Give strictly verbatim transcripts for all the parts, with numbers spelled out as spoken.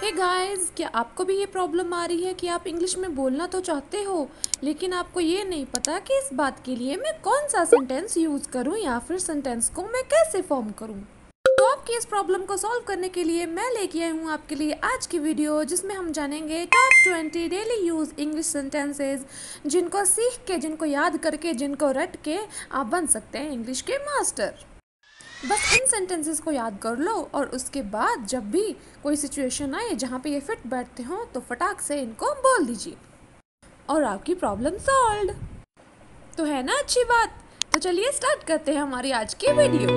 Hey guys, क्या आपको भी ये प्रॉब्लम आ रही है कि आप इंग्लिश में बोलना तो चाहते हो लेकिन आपको ये नहीं पता कि इस बात के लिए मैं कौन सा सेंटेंस यूज़ करूं या फिर सेंटेंस को मैं कैसे फॉर्म करूं। तो आपकी इस प्रॉब्लम को सॉल्व करने के लिए मैं लेके आई हूँ आपके लिए आज की वीडियो, जिसमें हम जानेंगे top twenty daily use English sentences, जिनको सीख के, जिनको याद करके, जिनको रट के आप बन सकते हैं इंग्लिश के मास्टर। बस इन सेंटेंसेस को याद कर लो और उसके बाद जब भी कोई सिचुएशन आए जहाँ पे ये फिट बैठते हों तो फटाक से इनको बोल दीजिए और आपकी प्रॉब्लम सॉल्व। तो है ना अच्छी बात। तो चलिए स्टार्ट करते हैं हमारी आज की वीडियो।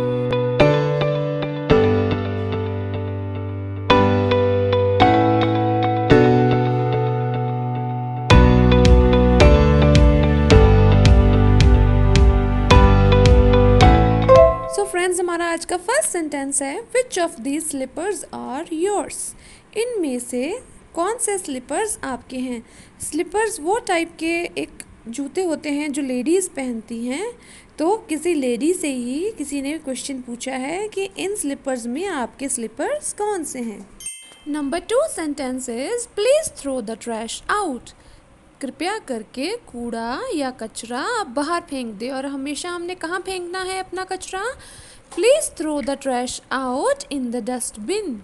सो फ्रेंड्स, हमारा आज का फर्स्ट सेंटेंस है which of these slippers are yours. इनमें से कौन से स्लीपर्स आपके हैं। स्लीपर्स वो टाइप के एक जूते होते हैं जो लेडीज़ पहनती हैं। तो किसी लेडी से ही किसी ने क्वेश्चन पूछा है कि इन स्लीपर्स में आपके स्लीपर्स कौन से हैं। Number two sentence is please throw the trash out. कृपया करके कूड़ा या कचरा आप बाहर फेंक दे। और हमेशा हमने कहाँ फेंकना है अपना कचरा। Please throw the trash out in the dustbin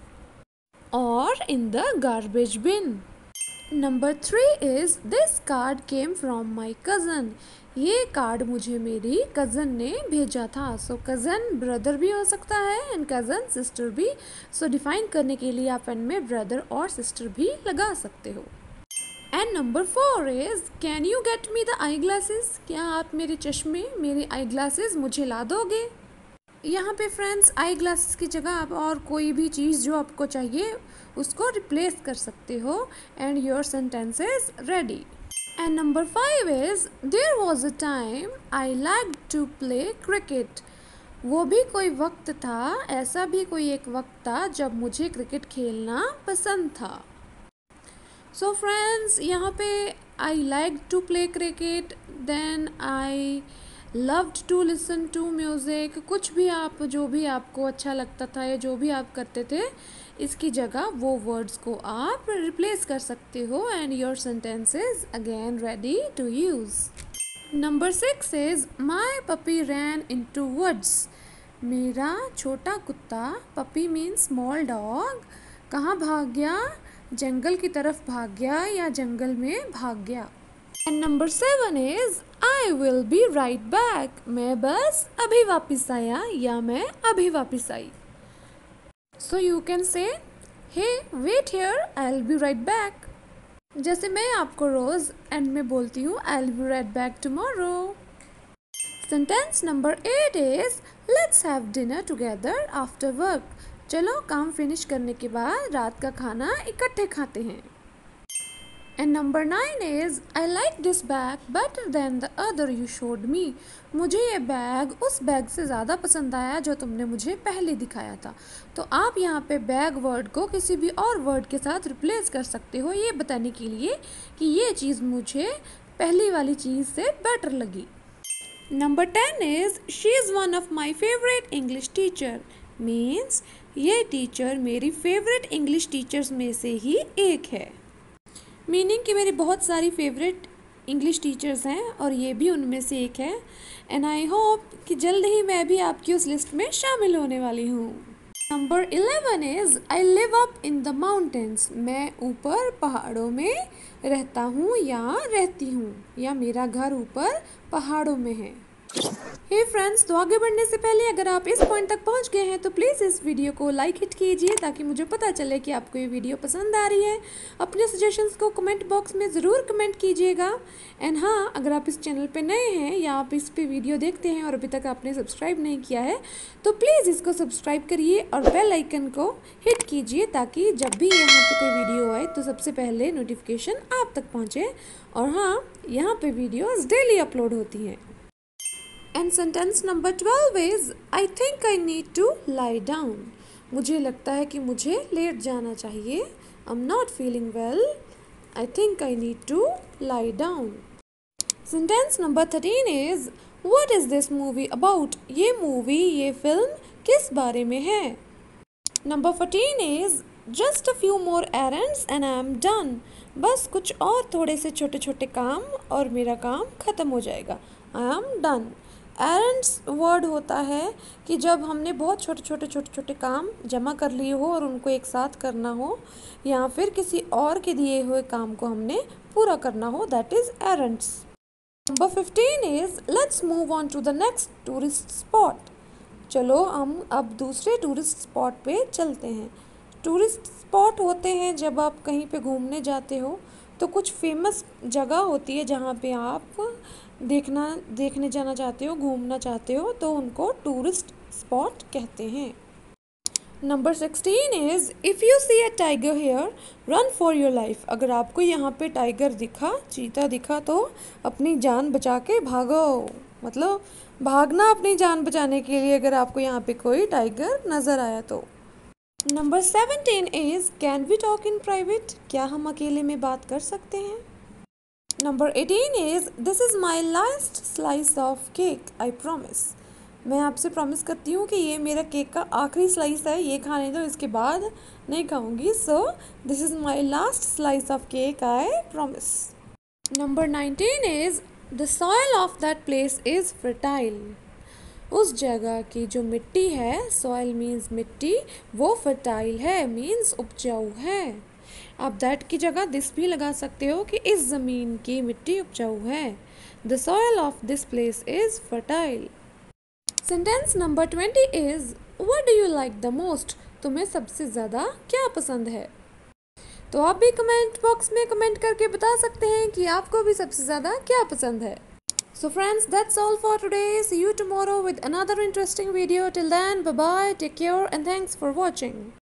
और in the garbage bin. Number three is this card came from my cousin. ये कार्ड मुझे मेरी कज़न ने भेजा था। सो कज़न ब्रदर भी हो सकता है एंड कज़न सिस्टर भी। सो so, डिफाइन करने के लिए आप एंड में ब्रदर और सिस्टर भी लगा सकते हो। And number four is can you get me the eye glasses. क्या आप मेरे चश्मे, मेरे आई ग्लासेस मुझे ला दोगे। यहाँ पे फ्रेंड्स आई ग्लासेस की जगह आप और कोई भी चीज़ जो आपको चाहिए उसको रिप्लेस कर सकते हो and your sentence is ready. And number five is there was a time I like to play cricket. वो भी कोई वक्त था, ऐसा भी कोई एक वक्त था जब मुझे क्रिकेट खेलना पसंद था। सो फ्रेंड्स, यहाँ पे I like to play cricket, then I loved to listen to music. कुछ भी आप, जो भी आपको अच्छा लगता था या जो भी आप करते थे, इसकी जगह वो वर्ड्स को आप रिप्लेस कर सकते हो and your sentence is again ready to use. Number six is my puppy ran into woods. मेरा छोटा कुत्ता, पपी मीन्स स्मॉल डॉग, कहाँ भाग गया। जंगल की तरफ भाग गया या जंगल में भाग गया। And number seven is I will be right back. मैं बस अभी वापस आया या मैं अभी वापस आई। सो you can say hey wait here, I will be right back. जैसे मैं आपको रोज एंड में बोलती हूँ I will be right back tomorrow. Sentence number eight is let's have dinner together after work. चलो काम फिनिश करने के बाद रात का खाना इकट्ठे खाते हैं। And number nine is I like this bag better than the other you showed me. मुझे ये बैग उस बैग से ज़्यादा पसंद आया जो तुमने मुझे पहले दिखाया था। तो आप यहाँ पे बैग वर्ड को किसी भी और वर्ड के साथ रिप्लेस कर सकते हो, ये बताने के लिए कि ये चीज़ मुझे पहली वाली चीज़ से बेटर लगी। Number ten is she is one of my favourite English teacher. Means ये टीचर मेरी फेवरेट इंग्लिश टीचर्स में से ही एक है। मीनिंग कि मेरी बहुत सारी फेवरेट इंग्लिश टीचर्स हैं और ये भी उनमें से एक है। एंड आई होप कि जल्द ही मैं भी आपकी उस लिस्ट में शामिल होने वाली हूँ। Number eleven is I live up in the mountains. मैं ऊपर पहाड़ों में रहता हूँ या रहती हूँ, या मेरा घर ऊपर पहाड़ों में है। हे फ्रेंड्स, तो आगे बढ़ने से पहले अगर आप इस पॉइंट तक पहुंच गए हैं तो प्लीज़ इस वीडियो को लाइक हिट कीजिए ताकि मुझे पता चले कि आपको ये वीडियो पसंद आ रही है। अपने सजेशंस को कमेंट बॉक्स में ज़रूर कमेंट कीजिएगा। एंड हाँ, अगर आप इस चैनल पे नए हैं या आप इस पे वीडियो देखते हैं और अभी तक आपने सब्सक्राइब नहीं किया है तो प्लीज़ इसको सब्सक्राइब करिए और बेल आइकन को हिट कीजिए ताकि जब भी यहाँ पर कोई वीडियो आए तो सबसे पहले नोटिफिकेशन आप तक पहुँचे। और हाँ, यहाँ पर वीडियोज़ डेली अपलोड होती हैं। And sentence number twelve is I think I need to lie down. मुझे लगता है कि मुझे लेट जाना चाहिए। I am not feeling well, I think I need to lie down. Sentence number thirteen is what is this movie about. ये movie, ये फिल्म किस बारे में है। Number fourteen is just a few more errands and I am done. बस कुछ और थोड़े से छोटे छोटे काम और मेरा काम ख़त्म हो जाएगा। I am done. errands word होता है कि जब हमने बहुत छोटे छोटे छोटे छोटे काम जमा कर लिए हो और उनको एक साथ करना हो, या फिर किसी और के दिए हुए काम को हमने पूरा करना हो, that is errands। Number fifteen is let's move on to the next tourist spot. चलो हम अब दूसरे टूरिस्ट स्पॉट पे चलते हैं। टूरिस्ट स्पॉट होते हैं जब आप कहीं पे घूमने जाते हो तो कुछ फेमस जगह होती है जहाँ पे आप देखना देखने जाना चाहते हो, घूमना चाहते हो, तो उनको टूरिस्ट स्पॉट कहते हैं। Number sixteen is if you see a tiger here run for your life. अगर आपको यहाँ पे टाइगर दिखा, चीता दिखा, तो अपनी जान बचा के भागो। मतलब भागना अपनी जान बचाने के लिए, अगर आपको यहाँ पे कोई टाइगर नज़र आया तो। Number seventeen is can we talk in private. क्या हम अकेले में बात कर सकते हैं। Number eighteen is this is my last slice of cake I promise. मैं आपसे प्रॉमिस करती हूँ कि ये मेरा केक का आखिरी स्लाइस है, ये खाने दो, इसके बाद नहीं खाऊंगी। So this is my last slice of cake I promise. Number nineteen is the soil of that place is fertile. उस जगह की जो मिट्टी है, सॉइल मीन्स मिट्टी, वो फर्टाइल है, मीन्स उपजाऊ है। आप दैट की जगह दिस भी लगा सकते हो कि इस ज़मीन की मिट्टी उपजाऊ है। The soil of this place is fertile. Sentence number twenty is what do you like the most. तुम्हें सबसे ज़्यादा क्या पसंद है। तो आप भी कमेंट बॉक्स में कमेंट करके बता सकते हैं कि आपको भी सबसे ज़्यादा क्या पसंद है। So friends, that's all for today. See you tomorrow with another interesting video. Till then, bye bye, take care, and thanks for watching.